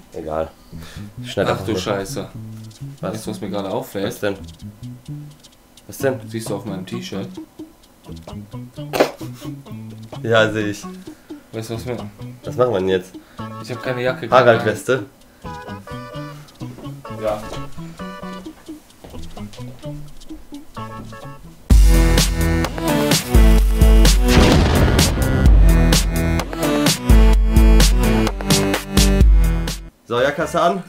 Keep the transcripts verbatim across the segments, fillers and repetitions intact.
Egal. Ich schneide Ach du Scheiße. Was? Weißt du, was mir gerade auffällt? Was denn? Was denn? Siehst du auf meinem T-Shirt? Ja, sehe ich. Weißt du, was mir... Was machen wir denn jetzt? Ich habe keine Jacke. Harald-Weste. Ja. So, Jacke hast du an?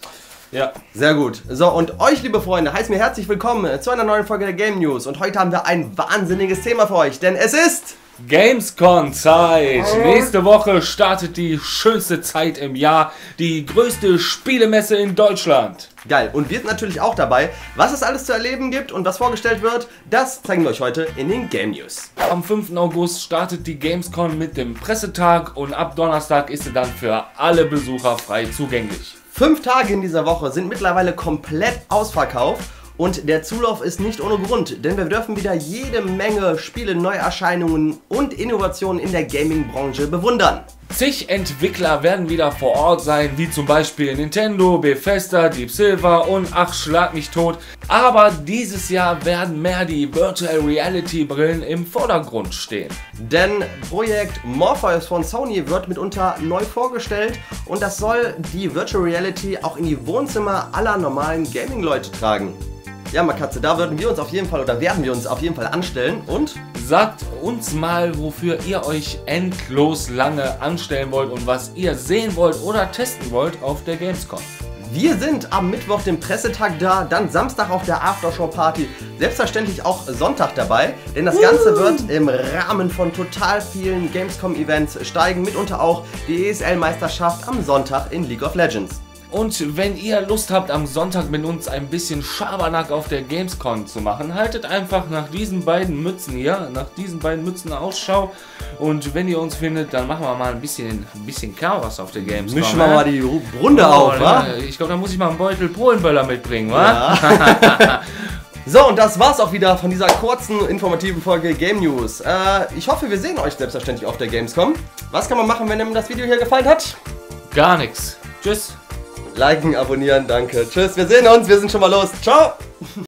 Ja. Sehr gut. So, und euch, liebe Freunde, heißt mir herzlich willkommen zu einer neuen Folge der Game News. Und heute haben wir ein wahnsinniges Thema für euch, denn es ist... Gamescom-Zeit! Nächste Woche startet die schönste Zeit im Jahr, die größte Spielemesse in Deutschland. Geil. Und wir sind natürlich auch dabei. Was es alles zu erleben gibt und was vorgestellt wird, das zeigen wir euch heute in den Game News. Am fünften August startet die Gamescom mit dem Pressetag und ab Donnerstag ist sie dann für alle Besucher frei zugänglich. Fünf Tage in dieser Woche sind mittlerweile komplett ausverkauft. Und der Zulauf ist nicht ohne Grund, denn wir dürfen wieder jede Menge Spiele, Neuerscheinungen und Innovationen in der Gaming-Branche bewundern. Zig Entwickler werden wieder vor Ort sein, wie zum Beispiel Nintendo, Bethesda, Deep Silver und ach, schlag mich tot. Aber dieses Jahr werden mehr die Virtual Reality Brillen im Vordergrund stehen. Denn Projekt Morpheus von Sony wird mitunter neu vorgestellt und das soll die Virtual Reality auch in die Wohnzimmer aller normalen Gaming-Leute tragen. Ja, Makatze, da würden wir uns auf jeden Fall oder werden wir uns auf jeden Fall anstellen und sagt uns mal, wofür ihr euch endlos lange anstellen wollt und was ihr sehen wollt oder testen wollt auf der Gamescom. Wir sind am Mittwoch, dem Pressetag, da, dann Samstag auf der Aftershow-Party, selbstverständlich auch Sonntag dabei, denn das Ganze wird im Rahmen von total vielen Gamescom-Events steigen, mitunter auch die E S L-Meisterschaft am Sonntag in League of Legends. Und wenn ihr Lust habt, am Sonntag mit uns ein bisschen Schabernack auf der Gamescom zu machen, haltet einfach nach diesen beiden Mützen hier, nach diesen beiden Mützen Ausschau. Und wenn ihr uns findet, dann machen wir mal ein bisschen, ein bisschen Chaos auf der Gamescom. Mischen wir mal die Runde oh, auf, wa? Ich glaube, da muss ich mal einen Beutel Polenböller mitbringen, wa? Ja. So, und das war's auch wieder von dieser kurzen, informativen Folge Game News. Äh, ich hoffe, wir sehen euch selbstverständlich auf der Gamescom. Was kann man machen, wenn einem das Video hier gefallen hat? Gar nichts. Tschüss. Liken, abonnieren, danke. Tschüss, wir sehen uns, wir sind schon mal los. Ciao!